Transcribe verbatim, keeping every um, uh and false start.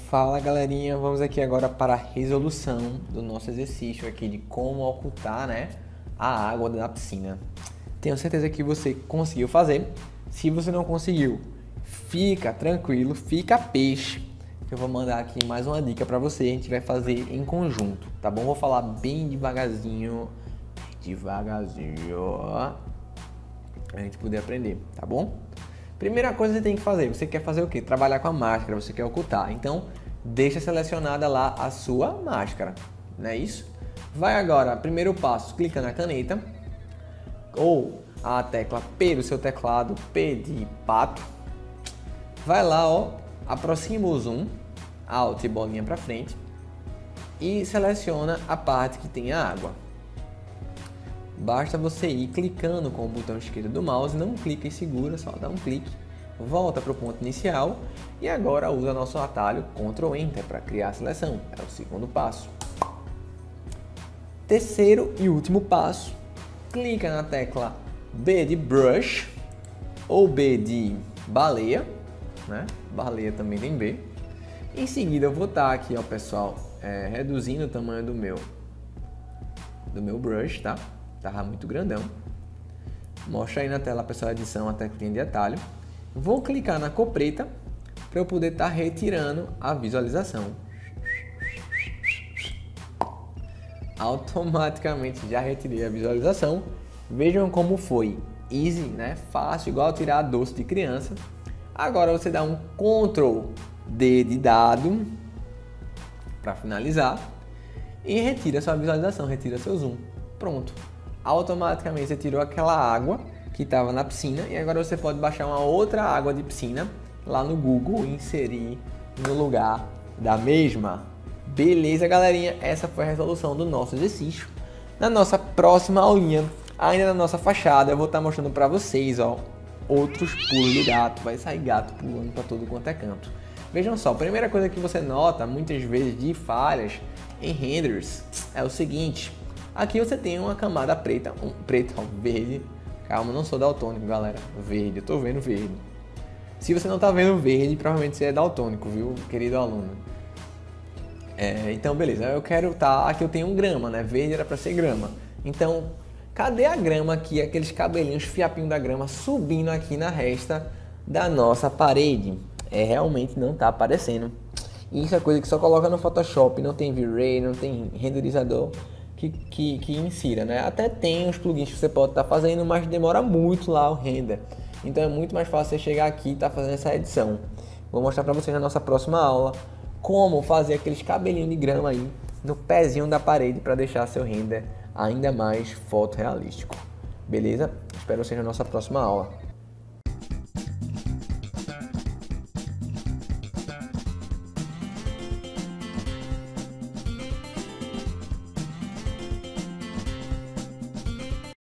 Fala galerinha, vamos aqui agora para a resolução do nosso exercício aqui de como ocultar, né, a água da piscina. Tenho certeza que você conseguiu fazer. Se você não conseguiu, fica tranquilo, fica peixe. Eu vou mandar aqui mais uma dica para você, a gente vai fazer em conjunto, tá bom? Vou falar bem devagarzinho, devagarzinho, ó, a gente poder aprender, tá bom? Primeira coisa que você tem que fazer, você quer fazer o quê? Trabalhar com a máscara, você quer ocultar. Então, deixa selecionada lá a sua máscara, não é isso? Vai agora, primeiro passo, clica na caneta, ou a tecla P do seu teclado, P de pato. Vai lá, ó, aproxima o zoom, Alt e bolinha para frente, e seleciona a parte que tem a água. Basta você ir clicando com o botão esquerdo do mouse, não clica e segura, só dá um clique, volta para o ponto inicial e agora usa nosso atalho control enter para criar a seleção, é o segundo passo. Terceiro e último passo, clica na tecla B de brush ou B de baleia, né? Baleia também tem B. Em seguida eu vou estar aqui, ó, pessoal, é, reduzindo o tamanho do meu, do meu brush, tá? Tava muito grandão. Mostra aí na tela, pessoal, a edição, a teclinha de atalho. Vou clicar na cor preta para eu poder estar retirando a visualização. Automaticamente já retirei a visualização. Vejam como foi. Easy, né? Fácil, igual tirar doce de criança. Agora você dá um control D de dado para finalizar e retira sua visualização, retira seu zoom. Pronto. Automaticamente você tirou aquela água que estava na piscina e agora você pode baixar uma outra água de piscina lá no Google e inserir no lugar da mesma. Beleza, galerinha? Essa foi a resolução do nosso exercício. Na nossa próxima aulinha, ainda na nossa fachada, eu vou estar mostrando para vocês, ó, outros pulos de gato. Vai sair gato pulando para todo quanto é canto. Vejam só, a primeira coisa que você nota muitas vezes de falhas em renders é o seguinte. Aqui você tem uma camada preta, um preto, ó, verde. Calma, não sou daltônico, galera. Verde, eu tô vendo verde. Se você não tá vendo verde, provavelmente você é daltônico, viu, querido aluno? É, então, beleza. Eu quero tá. Aqui eu tenho um grama, né? Verde era para ser grama. Então, cadê a grama aqui? Aqueles cabelinhos, fiapinhos da grama subindo aqui na resta da nossa parede. É, realmente não tá aparecendo. Isso é coisa que só coloca no Photoshop. Não tem V-Ray, não tem renderizador Que, que, que insira, né? Até tem os plugins que você pode estar tá fazendo, mas demora muito lá o render. Então é muito mais fácil você chegar aqui e estar tá fazendo essa edição. Vou mostrar para vocês na nossa próxima aula como fazer aqueles cabelinhos de grama aí no pezinho da parede para deixar seu render ainda mais fotorrealístico. Beleza? Espero vocês na nossa próxima aula.